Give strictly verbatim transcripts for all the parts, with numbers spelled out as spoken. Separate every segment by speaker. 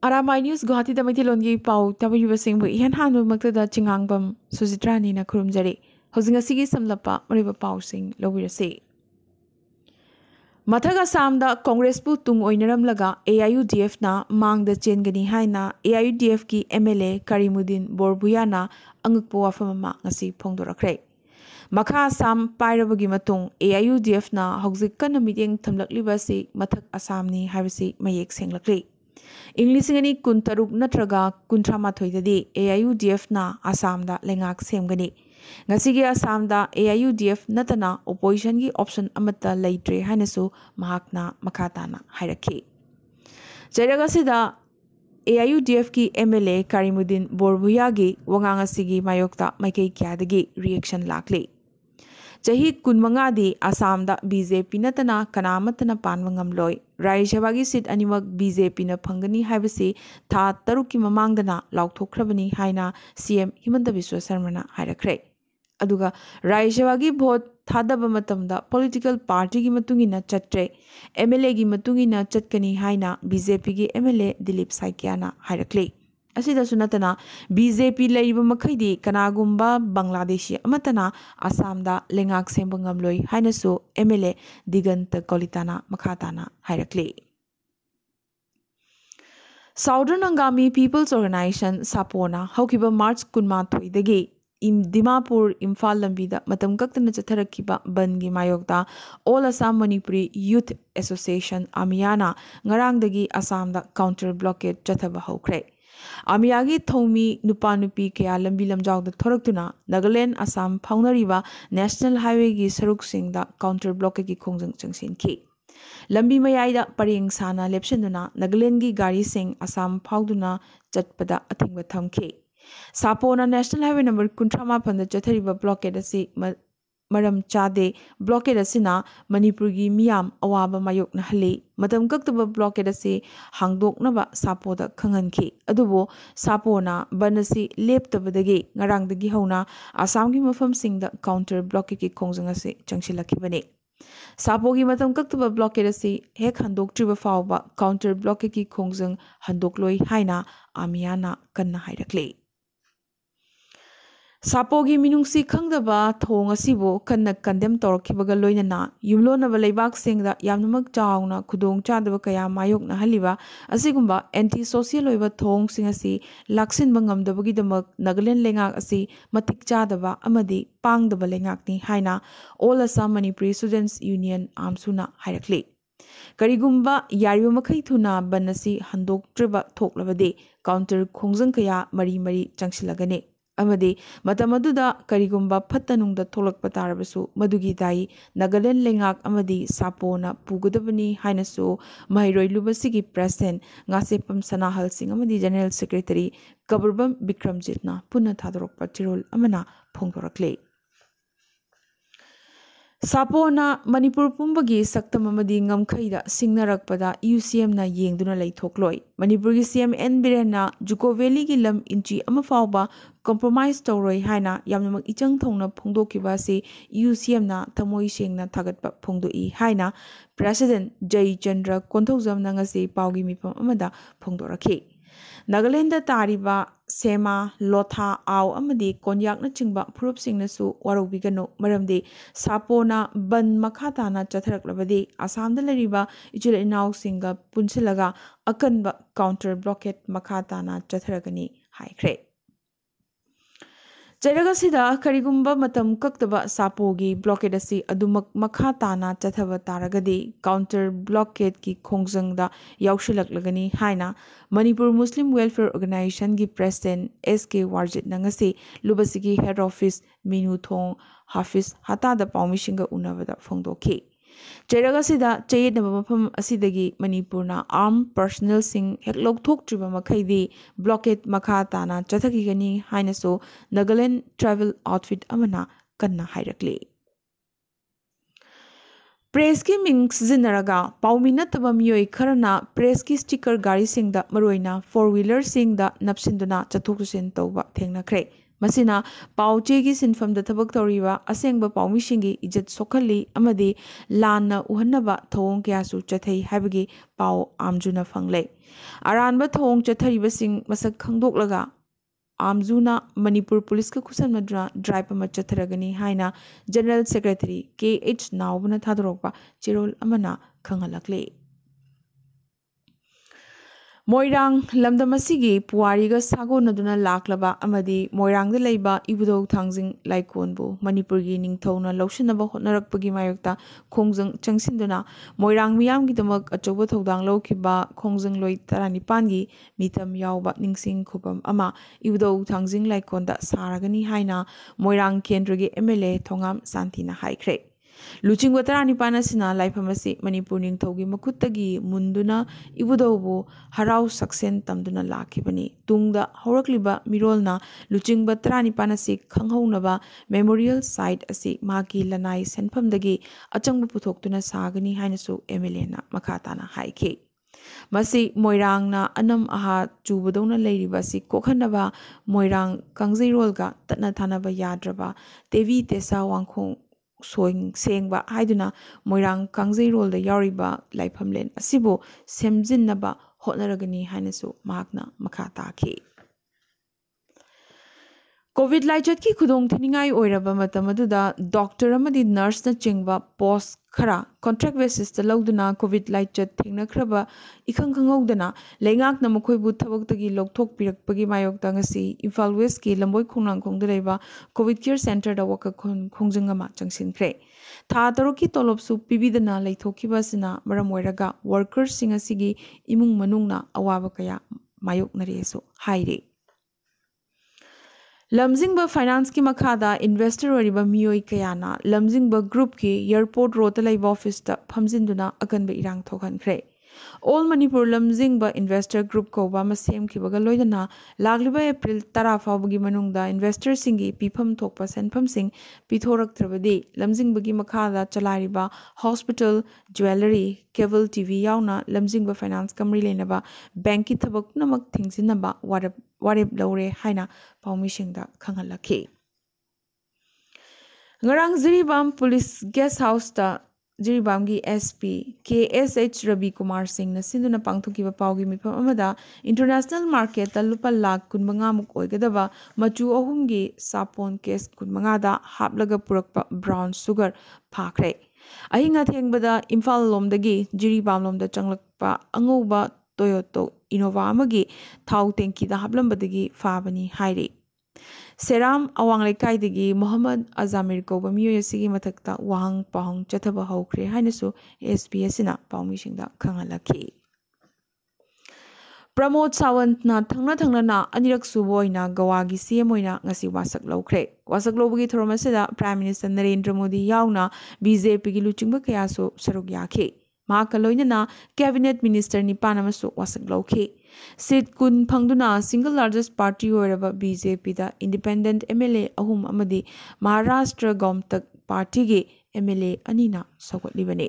Speaker 1: Arambai News Guwahati da Maithilongi pau tabiba singbu ihan hanu maktada chingangbam Suzitrani na kurumjari hojing asigi samlapa mariba pau sing lobirase Mathaga Samda Congress pu tung oinaramlaga A I U D F na mangda chengani haina A I U D F ki M L A Karimuddin Borbuyana angukpo wafamama ngasi phongdorakre Makha Assam pairabagi matung A I U D F na hojik kana mideng thamlakliba si mathak Assam ni habisi mayek senglakre English ngani kuntaruk natraga kuntramathoi A I U D F na Assam da lengak semgani ngasigi Assam da A I U D F natana opposition gi option amata leitre hanasu mahakna makhatana hairaki jairaga sida A I U D F ki M L A Karimuddin Borbuya gi wangang asigi mayokta maikei kyadagi reaction lakli Chahi kunmanga di Assam da B J P natana kanamatana panwangam loy Rai Shabagi sit animak B J P na phangani haibasi tha taruki mamangdana lauthokhrabani haina C M Himanta Biswa Sarma na hairakre aduga Rai Shabagi vote thadaba matamda political party gi matungina chatre M L A gi matungina chatkani haina B J P gi M L A Dilip Saikia na hairakle asida sunatana B J P leiba makhaidi kanagumba Bangladeshi amatana Assam da lengak sembangam loi hainasu M L A Diganta Kolitana makhatana hairakle Southern Angami People's Organization Sapona haukiba March kunma thoidagi im Dimapur Imphal lambida matam kaktana chatharakiba bangi mayokta All Assam Manipuri Youth Association Amiana ngarangdagi Assam da counter blockade chathaba haukre Amiyagi Thomi Nupa Nupi Kaya Lambi Lamjaw the Thoraktuna, Nagaland Assam Paunariba National Highway gi Saruk Singh da counter blockade gi Kongjang Changsin Ki. Lambi Mayada Paring Sana Lepshenduna, Nagaland gi Gari Singh Assam Pauduna Chatpada Athingba Thamki. Sapona National Highway number Kuntrama Panda Chathariba blockade asi Maram Chade blockade asina Manipurgi Miyam Awaba Mayok Nahali Matam Kaktaba blockade asi Hangdok Naba Sapo da Kanganki Adubo Sapona Banasi Leptabadagi Ngarang the Gihona Assamgi Mafam Sing the counter blockade ki Kongjangasi Changshilaki Bane Sapogi Matam Kaktaba blockade asi Hek Handok Triba Fauba counter blockade ki Kongjang Handokloi Haina Amiana Kanna Hairakle Sapogi minungsi khangdaba thong asibo kanna condemn torkibaga loinana yumlona balaibak singda yamnamak chauna khudong chadaba kaya mayok na haliba asigumba anti social oiba thong singasi laksin bangamdabagi damak Nagaland lengak asi matik chadaba amadi pangdaba lengak ni haina All Assam Manipuri Students Union amsuna hairakli Karigumba yariba makai thuna banasi handok triba thoklabade counter khongjang kaya mari mari changsilagane Amadi Matamaduda Karigumba Patanungda Tolak Patarabasu Madugi Dai Nagaland Lengak Amadi Sapona Pugadabani Hainasu Mahiroi Lubasigi President Ngasepam Sanahal Singh Amadi General Secretary Kaburbam Bikramjitna Puna Thadorok Patirol Amana Phongdorakle Sapona Manipur Pumbagi Saktam Amadi Ngamkhaida Singnarakpada U C M na Yengduna Laithokloi Manipur C M N Birena Juko Valley gi lam inchi ama fawba compromise toroi haina yamnamak ichang thongna phongdokiba se U C M na thamoi sengna thagatpa phongdoi haina President Jai Chandra Konthojam na ngase pawgi mipam amada phongdorakhe Nagaland tariba Sema Lotha Aw amadi Konyak na chingba phurup singnasu warobigano maramde Sapona ban makhatana chatharaklabadi Assam da lariba ichil inaw singa punsilaga akanba counter blockade makhatana chatharagani haikre Jairagasida Karigumba Matam Kaktaba Sapogi blockade asi adumak makhatana chathaba taragadi counter blockade ki khongjangda yaushilak haina Manipur Muslim Welfare Organization gi President S K Warjit nangasi lubasigi head office Minu Thong Hafiz Hatada Paumishinga Unavada Phongdoki Jairagasida Chayednaba Mafam Asidagi Manipurna armed personnel sing heklok thoktriba makhaidi blockade makhatana chathakigani hainaso Nagaland travel outfit amana kanna hairakle Press ki ming sizinaraga pauminataba miyoi kharana press ki sticker gari singda maroina four wheeler singda napsinduna chathoksin tawba thengnakhre ꯃꯁꯤꯅ ꯄꯥꯎꯆꯦꯒꯤ ꯁꯤꯟꯐꯝꯗ ꯊꯕꯛ ꯇꯧꯔꯤꯕ ꯑꯁꯦꯡꯕ ꯄꯥꯎꯃꯤꯁꯤꯡꯒꯤ ꯏꯖꯠ ꯁꯣꯛꯍꯜꯂꯤ ꯑꯃꯗꯤ ꯂꯥꯟꯅ ꯎꯍꯟꯅꯕ ꯊꯧꯑꯣꯡ ꯀꯌꯥꯁꯨ ꯆꯠꯊꯩ ꯍꯥꯏꯕꯒꯤ ꯄꯥꯎ ꯑꯥꯝꯖꯨꯅ ꯐꯪꯂꯦ꯫ ꯑꯔꯥꯟꯕ ꯊꯧꯑꯣꯡ ꯆꯠꯊꯔꯤꯕꯁꯤꯡ ꯃꯁꯛ ꯈꯪꯗꯣꯛꯂꯒ आमजूना मणिपुर पुलिस का खुसनमद्रा ड्राइव अमा चथरगनी हाइना जनरल सेक्रेटरी के एच नावबना थादरोकपा चिरोल अमना खंगलकले। मोइरांग लमदमसिगी पुवारीगा सागोनदुना लाक्लबा अमदी मोइरांगदा लैबा इबुदौ थांजिंग लाइकोनबु मणिपुरगी निंगथौना लौसिनबा होटनरकपगी मायोक्ता खोंजंग चंगसिनदुना मोइरांग मियामगिदमक अचौबा थौदांग लौखिबा खोंजंग लोइ तरानिपानगी मितम यावबा निंगसिंग खुबम अमा इबुदौ थांजिंग लाइकोनदा सारगनी हाइना मोइरांग केंद्रगी एमएलए थोंगाम शांतिना हाइख्रे। लुचिंग तरानिपान असिना लाइफमसी मणिपुर निंगथौगी मखुत्तगी मुंदुना इबुदौबु हराउ सक्सेन तमदुना लाखिबनी तुंगदा हौरक्लिबा मिरोलना लुचिंग तरानिपान असि खंगहौनबा मेमोरियल साइट असि माकी लनाई सेनफमदगी अचंग पुथोक्तुना सागनी हाइनसु एमएलए ना मखाताना हाइखि। मसी मोइरांगना अनम आहा चुबदौना लैरिबासी कोखनबा मोइरांग कांगजैरोलगा ततना थानबा याद्रबा तेवी तेसा वांखों सोइंग सेंगबा हाइदुना मोइरांग कांगजैरोलदा यारिबा लाइफमलेन असिबो सेमजिन्नबा होटनरगनी हाइनसु महाकना मखा ताखि। कोविड लाइचत की खुदोंग थिनिंगाई ओइरबा मतम अदुदा डॉक्टर अमदी नर्स न चिंगबा पोस्ट खरा कॉन्ट्रैक्ट बेसिस ता लौदुना कोविड लाइचत थिंगनख्रबा इखंग खंगौदना लेंगाकना मखोइबु थबक्तगी लौथोक पिरकपगी मायोक्ता ngasi इम्फाल वेस्ट की लंबोई खोंनांग खोंगदा लेबा कोविड केयर सेंटर दा वका खोंजंग अमा चंगसिनख्रे। था तरुकी तोलबसु पिबिदना लैथोखिबासिना मरम ओइरगा वर्कर्स सिंग असिगी इमुंग मनुंगना अवाबा कया मायोकनरेसु हाइरे। लमजिंग फाइनेंस की मखादा इन्वेस्टर ओरिबा मियोई कयाना लमजिंग ग्रुप की एयरपोर्ट रोड लाइव ऑफिस फमजिंदुना अकनब इरांग थोखनख्रे। All Manipur Lamjing investor group कौबा सेमखिबगा लोइदना लागलिबा एप्रिल तरा फावबगी मनुंगदा इन्वेस्टर सिंगी पीफम थोकपा सेनफमसिंग पिथोरक्त्रबदी लमजिंगबगी मखादा चलारिबा हॉस्पिटल ज्वेलरी केबल टीवी यावना लमजिंग फाइनेंस कमरी लेनबा बैंक की थबक नमक थिंगसिनबा वारब वारेब लौरे हाइना पाउमिसिंगदा खंगलखि। ngaraang Jiribam police guest house ता Jiribam की SP K S H Ravi Kumar Singh न सिंधुना पांगथोकिबा पाउगी मिफम अमदा इंटरनेशनल मार्केट ता लुपा लाख कुनमंगा मुक ओइगदबा मचु अहुमगी सापोन केस कुनमंगा दा हापलगा पुरकपा ब्राउन शुगर फाखरे। अहिंगा थेंगबदा इम्फाल लोमदगी Jiribam लोमदा चंगलकपा अंगौबा टोयोटो इनोवा अमगी थाउ टेंकी दा हापलंबदगी फाबनी हाइरे। सेराम अवांग लेकाइदगी मोहम्मद अजामिर कौबा मियोय असिगी मथक्ता वाहंग पाहंग चथबा हौख्रे हाइनसु एसपी असिना पाउमिसिंगदा खंगलखि। प्रमोद सावंत ना थंगना थंगना ना अनिरक सुबोइना गवागी सीएम ओइना ngasi वासक लौख्रे। वासक लौबगी थोरमसेदा प्राइम मिनिस्टर नरेंद्र मोदी यावना बीजेपी की लुचिंगबा कयासु सरुक याखि। महाका लोइनना कैबिनेट मिनिस्टर निपान अमसु वासक लौखि। सीट कुन फंगदुना सिंगल लार्जेस्ट पार्टी ओइरबा बीजेपी दा इंडिपेंडेंट एमएलए अहुम अमदी महाराष्ट्र गौमतक पार्टी के एमएलए अनिना सौगतलिबने।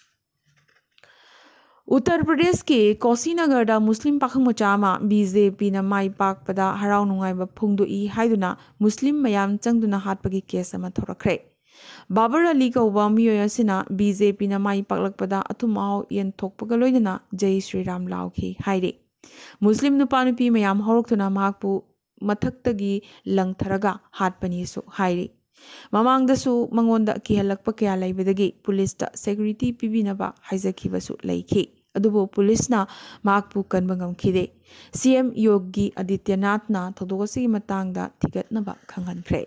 Speaker 1: उत्तर प्रदेश के कोसीनगर मुस्लिम पाखंग मचामा बीजेपी न माई पाकपदा हराव नुंगाइबा फुंगदुई हाइदुना मुस्लिम मयाम चंगदुना हाटपगी केस अमा थोरखरे। बाबर अली कौबा मियोय असिना बीजेपी न माई पाकलकपदा अथुमाव यन थोकपगा लोइदना जय श्री राम लाउखि हाइरे। मुस्लिम नुपा नुपी मयाम हौरक्तुना महाकपु मथक्तगी लंगथरगा हाटपनीसु हाइरे। ममांगदसु मंगोंदा किहलकपा कया लैबदगी पुलिसता सेक्युरिटी पिबिनबा हाइजखिबसु लैखि। अदुबो पुलिसना महाकपु कनबा ngamkhide। सीएम योगी आदित्यनाथना थोदोगसिगी मतांगदा थिगतनबा खंगनख्रे।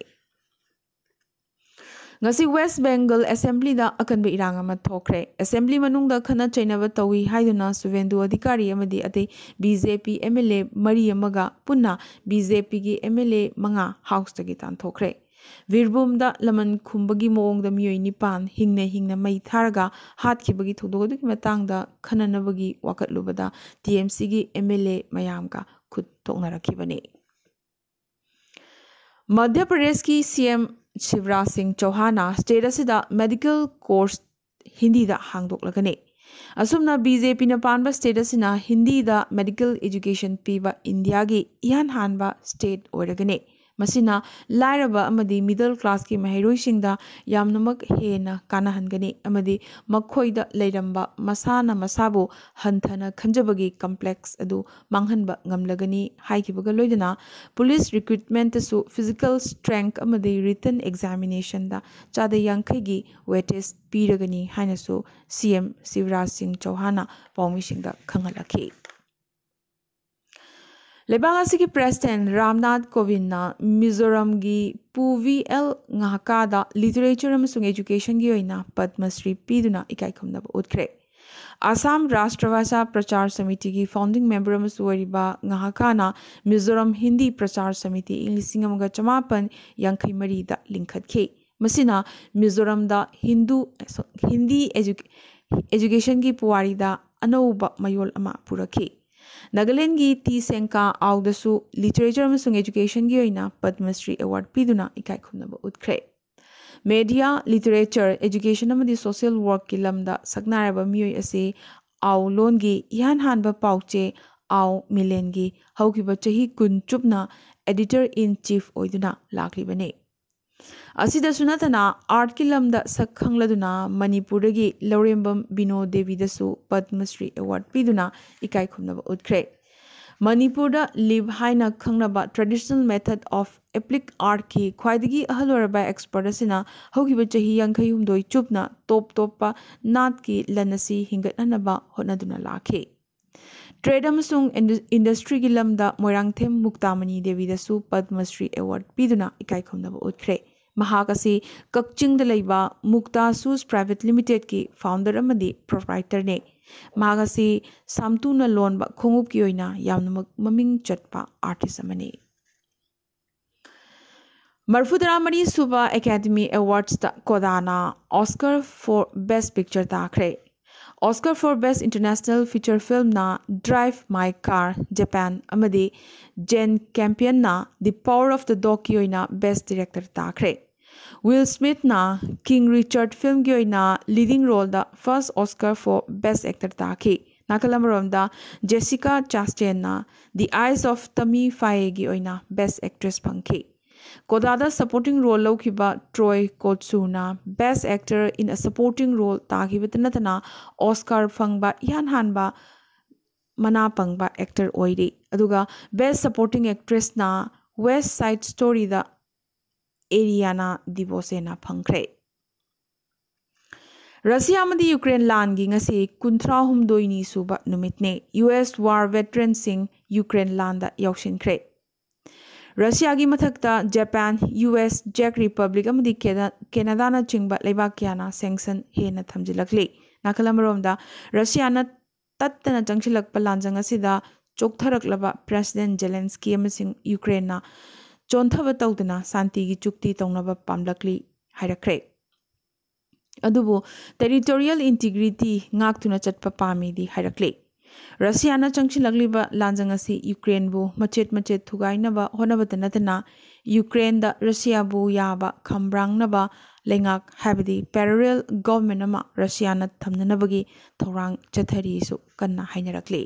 Speaker 1: ngasi West Bengal Assembly da akanba irang ama thokre। Assembly manungda khana chainaba tawi haiduna Suvendu Adhikari amadi ate BJP MLA mari amaga punna BJP gi MLA manga house tagi tan thokre। Virbhum da laman khumbagi moong da miyoi nipan hingna hingna mai tharaga hat khibagi thododu ki matang da khananabagi wakatlubada T M C gi MLA mayam ka khud thoknarakhibane। Madhya Pradesh की CM Shivraj Singh Chouhan state असिदा medical course Hindi दा हांगदोकलगने। असुमना BJP न Panba state असिना हिंदी दा medical education पीबा India की इहान हानबा स्टेट ओइरगने। Masina lairaba amadi middle class ki mahiroisingda yamnamak hena kanahangani amadi makhoida leiramba masana masabu hanthana khanjabagi complex adu manghanba ngamlagani haikibaga loidana police recruitment su physical strength amadi written examination da chada yankai gi weightage piragani hainasu C M Shivraj Singh Chauhana paumisingda khangalaki Lebangasi ki President Ramnath Kovind na Mizoram gi Puvi L ngahakada literature amasung education gi oina Padma Shri piduna ikai khumnaba utkre. Assam Rashtrabhasha Prachar Samiti ki founding member amasu wariba ngahakana Mizoram Hindi Prachar Samiti ing lising amaga chamapan yankai mari da linkhatke. Masina Mizoram da Hindu Hindi edu education ki puwari da anauba mayol ama purake. Nagaland gi T Senka Augdasu Literature amasung Education gi oina Padma Shri Award piduna ikai khumnaba utkre. Media, Literature, Education amadi Social Work ki lamda saknaraba miyoi ase aw lon gi ihan hanba pauche aw milen gi haukiba chahi kun chupna Editor in Chief oiduna laklibane. Asida sunatana art ki lamda sakhangladuna Manipur gi Laurembam Bino Devi dasu Padma Shri Award piduna ikai khumnaba utkre. Manipur da live haina khangnaba traditional method of applied art ki khwaidagi ahaloraba expert asina hogiba chahi yankai humdoi chupna top toppa nat ki lanasi hingatnaba honaduna lakhe. Trade amasung industry ki lamda Moirangthem Muktamani Devi dasu Padma Shri Award piduna ikai khumnaba utkre. Mahakasi Kakching da laiba Mukta Shoes Private Limited ki founder amadi proprietor ne. Mahakasi Samtuna Loan ba khongup ki oina yamna maming chatpa artist amani. Marfudara Mari Suba Academy Awards da Kodana Oscar for Best Picture takre. Oscar for Best International Feature Film na Drive My Car Japan amadi Jane Campion na The Power of the Dog ki oina Best Director takre. Will Smith na King Richard film gi oina leading role da first Oscar for Best Actor taki. Nakalamarom da Jessica Chastain na The Eyes of Tammy Faye gi oina Best Actress pangki. Kodada supporting role laukiba Troy Kotsu na Best Actor in a supporting role taki bitanatana Oscar phangba yan hanba mana pangba actor oide. Aduga Best Supporting Actress na West Side Story da Ariana DeBose phangkre. Russia amadi Ukraine lan gi ngasi kunthra humdoi ni suba numitne U S war veteran sing Ukraine land da yaushinkre. Russia gi mathakta Japan, U S, Czech Republic amadi Canada na chingba leibak yana sanction hena thamjilakli. Nakalamarom da Russia na tattana changchilak palanjang asida chokthaраklaba President Zelensky amasing Ukraine na Chonthawa tawdana santi gi chukti tawnaba pamlakli hairakre. Adubu territorial integrity ngaktuna chatpa pami di hairakle. Russia na changchilagliba lanjangasi Ukraine bu machet machet thugainaba honabata natana Ukraine da Russia bu yaba khamrangnaba lengak habidi parallel government ama Russia na thamnanabagi thorang chathari su kanna hainarakle.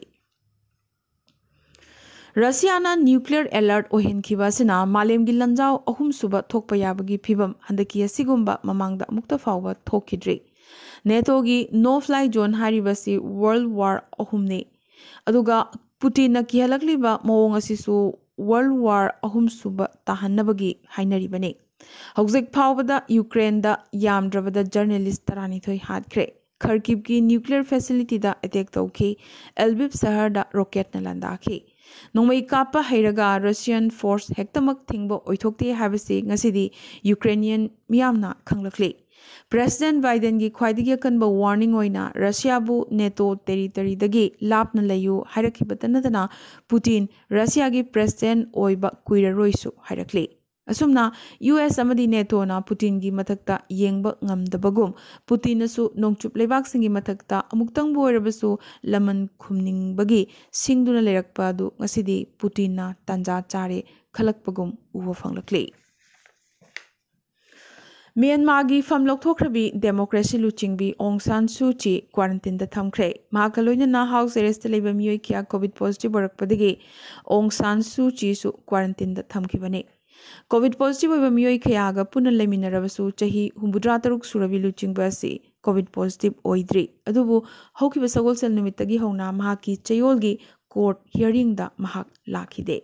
Speaker 1: Russia na nuclear alert ohenkibasina malem gi lanjao ahum suba thokpa yabagi phibam handaki asigumba mamangda mukta fawba thokidri. NATO gi no fly zone haribasi World War ahum ne. Aduga Putin na kihalakliba mawong asisu World War ahum suba tahannabagi hainaribane. Hawzik phawbada Ukraine da yamdrabada journalist tarani thoi hatkre. Kharkiv ki nuclear facility da attack tawki. Lviv shahar da rocket na landaki. Nongmai kapa hairaga Russian force hektamak thingbo oithokte habasi ngasidi Ukrainian miyamna khanglakli. President Biden gi khwaidigi kanba warning oina Russia bu NATO territory dagi lapna layu hairakhibatanadana Putin Russia gi president oiba kuiraroisu hairakli. Asumna U S amadi NATO na Putin gi mathakta yengba ngamdabagum Putin nasu nongchup leibak singi mathakta amuktang boirabasu laman khumning bagi singduna lerakpa du ngasidi Putin na tanja chare khalakpagum uwa fanglakli. Myanmar gi famlok thokrabi democracy luchingbi Aung San Suu Kyi quarantine da thamkhre. Mahakaloina na house arrest leiba miyoi kya COVID positive borakpadagi Aung San Suu Kyi su quarantine da thamkhibane. Covid positive होइबा मियोई खयागा पुनः लेमिनरबसु चाही हुम्बुद्रा तरुक सुरबि लुचिंगबा असि कोविड पॉजिटिव ओइद्रि अदुबु हौकिबा सगोलसेल नुमित्तगी हौना महाकी चयोलगी कोर्ट हियरिंग दा महाक लाखिदे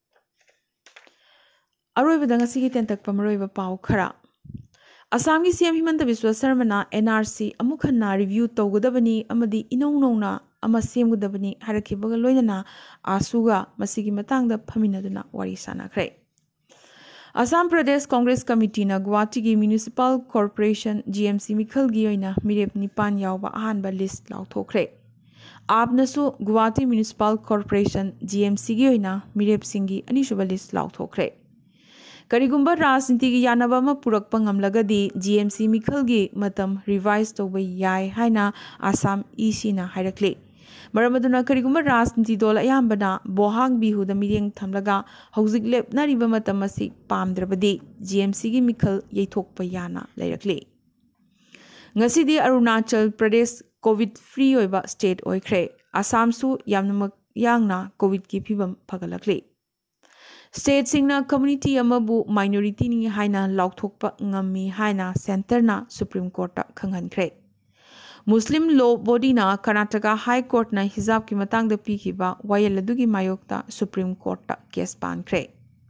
Speaker 1: अरोइबदा ngasi gi tentak pamaroiba pau khara Assam की सीएम हिमंत बिस्वा शर्मा एनआरसी अमुखन्ना रिव्यू तौगदबनी अमदी इनौ नौना अमा सेमगदबनी हारखिबगा लोइनना आसुगा मसिगी मतांगदा फमिनदुना वारी सानाख्रे असम प्रदेश कांग्रेस कमिटी ना गुवाहाटी की म्युनिसिपल कॉर्पोरेशन जीएमसी मिखल की ओइना मिरेप निपान यावबा अहानबा लिस्ट लाउथोख्रे आपनसु गुवाहाटी म्युनिसिपल कॉर्पोरेशन जीएमसी की ओइना मिरेप सिंगी अनिसुबा लिस्ट लाउथोख्रे करिगुंबा राजनीति की यानबा अमा पुरकपा ngamlagadi जीएमसी मिखल की मतम रिवाइज तौबा याय हाइना आसाम ईसी ना हाइरक्ले मरमदुना करिगुंबा राजनीति दल अयाम्बना बोहाग बिहुदा मिरेंग थमलगा हौजिक लेपनारिबा मतम असि पामद्रबदी जीएमसी की मिखल यैथोकपा याना लैरक्ले ngасidi Arunachal Pradesh covid free होइबा स्टेट ओइख्रे आसाम सु यामनमक यांगना कोविड की फिबम फगलक्ले स्टेट सिंगना कम्युनिटी अमबु माइनॉरिटी नि हाइना लाउथोकपा ngami हाइना सेंटरना सुप्रीम कोर्ट ता खंगहनख्रे मुस्लिम लॉ बॉडी ना कर्नाटका हाई कोर्ट ना हिजाब की मतंग द पीखिबा वायल अदुगी मायोक्ता सुप्रीम कोर्ट ता केस पानख्रे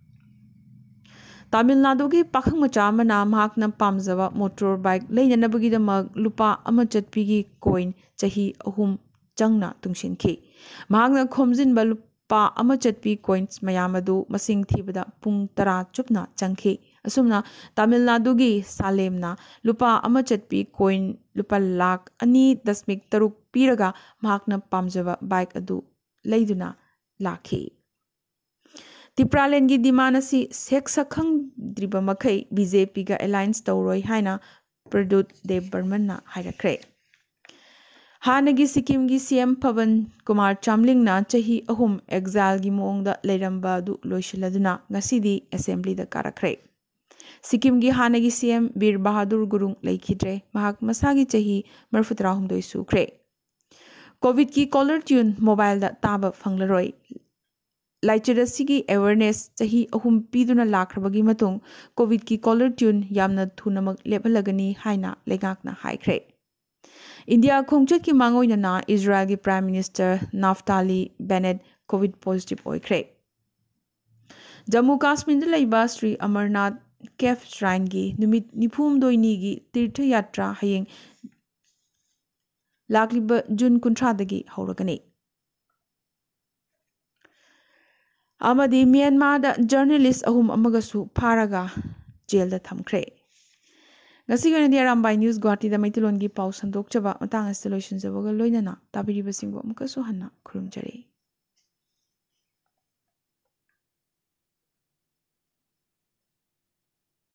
Speaker 1: तमिलनाडु की पाखंग मचा मना महाकना पामजवा मोटर बाइक लेननबगी दमग लुपा अमा चटपीगी कॉइन चाही अहुम चंगना तुंगसिनखि महाकना खोमजिनबा लुपा अमा चटपी कॉइन्स मयामदु मसिंग थीबदा पुंग तरा चुपना चंखि असुमना तमिलनाडु की सालेमना लुपा अमा चटपी कॉइन लुपा लाख अनि दशमिक तरुक पीरगा महाकना पामजवा बाइक अदु लेदुना लाखि तिप्रालेन की डिमांड असी सेक सखंग द्रिबा मखै बीजेपी का अलायंस तौरोई हाइना प्रदुत देव बर्मन ना हाइरक्रे हानगी सिक्किम की सीएम पवन कुमार चामलिंग ना चाही अहुम एग्जाइल की मोंगदा लेरंबा दु लोइशिलदुना ngасidi असेंबली दा कारक्रे सिक्किम की हानगी सीएम बीर बहादुर गुरुंग लेखिद्रे महाक मसागी चाही मरफुतरा हुमदोइ सुख्रे कोविड की कॉलर ट्यून मोबाइल दा ताबा फंगलरोई लाइचरसी की अवेयरनेस चाही अहुम पीदुना लाखरबगी मतुंग कोविड की कॉलर ट्यून यामना थुनमक लेबलगनी हाइना लेगाकना हाइख्रे इंडिया खोंगचत की मांगोइना इजराइल की prime minister Naftali Bennett covid positive ओइख्रे जम्मू कश्मीर लैबा श्री अमरनाथ केफ श्राइन की नुमित निफुम दोइनी की तीर्थ यात्रा हयेंग लाक्लिब जून कुंथ्रादगी हौरगनी अमदी म्यांमार जर्नलिस्ट अहुम अमगसु फारगा जेल दा थमख्रे ngasi gani arambai news guwahati da maitulon gi pau sandok chaba matang as solution jabaga loinana tabiri basingbo amkasu hanna khurumjare